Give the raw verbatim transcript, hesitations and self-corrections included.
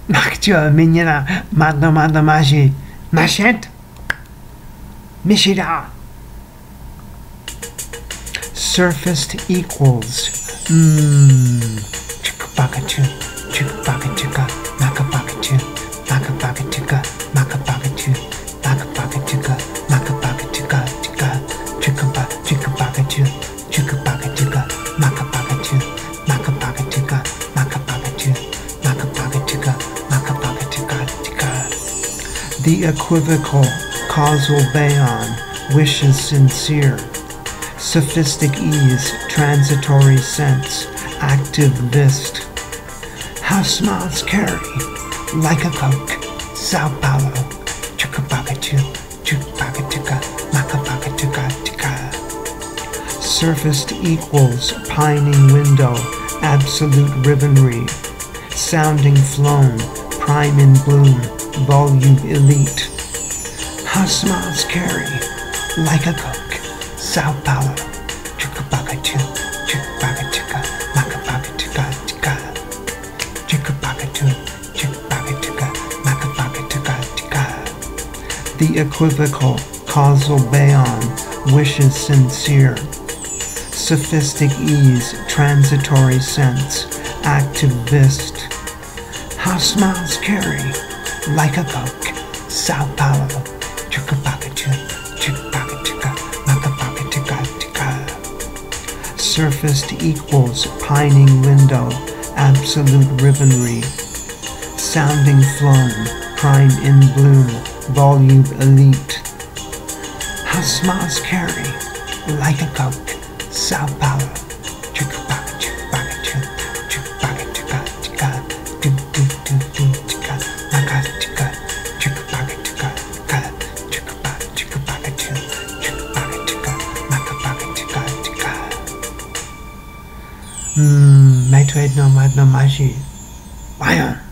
Makcio menina manda manda magi machete Mishida. Surfaced equals mmm chikabakachu chikabakachuka makabakachu makabakachuka makabakachu makabakachuka makabakachuka chika chikaba chikabakachu chikabakachuka makabakachu makabakachuka makabakachu makabakachuka makabakachuka chika. The equivocal causal bayon wishes sincere. Sophistic ease, transitory sense, active vist. How smiles carry, like a coke, Sao Paulo, chukabakachu, chukabakachuka, makabakachuka, chika. Surfaced equals, pining window, absolute ribbonry. Sounding flown, prime in bloom, volume elite. How smiles carry, like a coke. Sao Paulo, chukabakachu, chukabakachuka, makabakachuka, chika, chukabakachu, chukabakachuka, makabakachuka, chika. The equivocal causal bayon wishes sincere. Sophistic ease, transitory sense, active vist. How smiles carry, like a coke, Sao Paulo, chukabakachu, chukabakachuka, makabakachuka, chika. Surfaced equals, pining window, absolute ribbonry. Sounding flown, prime in bloom, volume elite. How smiles carry, like a coke, Sao Paulo, chukabakachu, bakachu, chukabakachuka, chika, do do do do chika, makachika, chukabakachuka, chika, chukaba, chukabakachu, chukabakachuka, makabakachuka, chika. Hmm, mai tued no mad no maji. Lion.